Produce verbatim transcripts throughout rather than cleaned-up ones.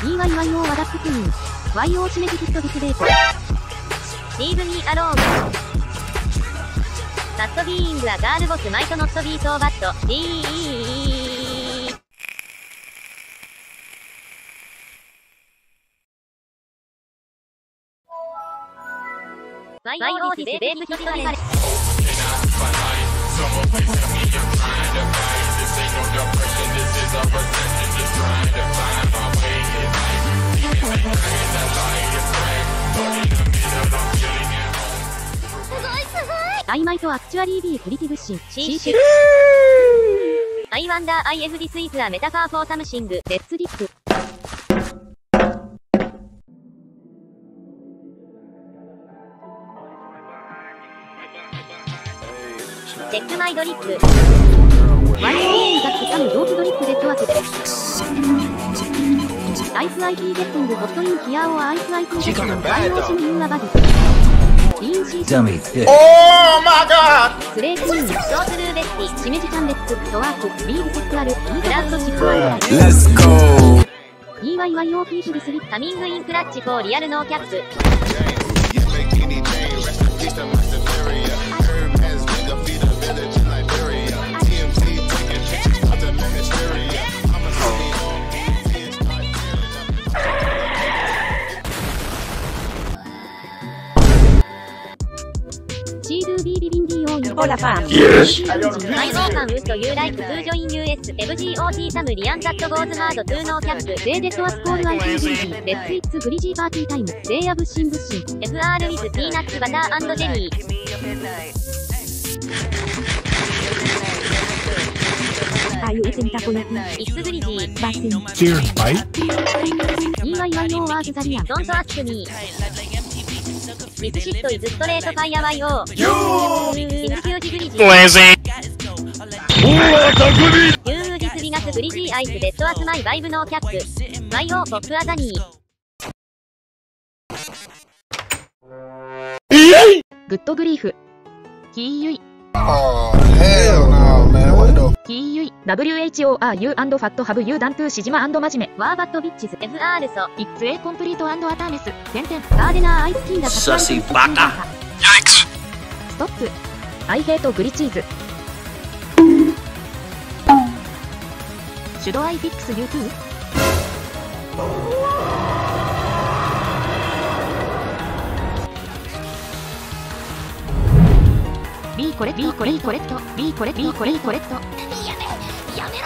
イーワイワイオー ワダッククイーン。ワイオー シメジキットディスベート。 リーブミーアローン。カットビーイングはガールボスマイトノットビートーバット。ディー。ワイオー ディスベートヒットリバレ。 アイマイトアクチュアリービープリティブッシン。 シーシュ。アイワンダーアイエフディスイズアメタファーフォーサムシング。 レッツディップ。 チェックマイドリップ。 ワイオー が刻むドープドリップデッドアセス。アイス アイピー ゲッティングホットインヒアオアアイス アイピー ゲッティングワイオーシムユーアバディ。リーンシーシー。スレークイン。 ショートルーベッティ。 シメジキャンレッツ。ドワーク。リーブセックアル。イーグラウンドシップアイライ。イーワイワイオー ピープルスリッカミングインクラッチフォーリアルノーキャップ。 シードゥービービビンディオーユホラファン。 マイオーカンウッドユーライク通ジョイン ユーエス エフジーオーティー サムリアンザットゴーズハードトゥーノーキャップ。 レーデッドアスコール アイピービービー レッツイッツグリジーパーティータイム。レイヤブッシンブッシン。 エフアール with ピーナッツバター&ジェリー。 あゆえてみたこね。 イッツグリジー。 バッシン。 Cheers, mate. イーワイワイオー ワーズザリアン。 ドントアスクミー。ミスシットイズストレートファイアワイオー。インフュージグリジー。 Lazy. ユーウディスビガスグリジーアイスデッドアスマイバイブノーキャップ。ワイオーポップアザニー。 グッドグリーフ。キーユイ。 Oh, hell no, man. What the? キーユイ。ダブリューエイチオー are you and fat have you done to シジマ&マジメ。ワーバットビッチズ。 エフアール ソ。 イッツエコンプリートアンドアターメス。点々。ガーデナーアイスキンダ。 サシバカ。Yikes. ストップ。アイヘイトグリチーズ。シュドアイフィックスユートゥー？ビーコレビーコレコレットビーコレビーコレコレット。 やめやめろ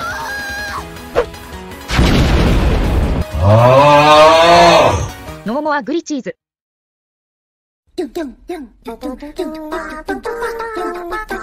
ー。ノーモアグリチーズ。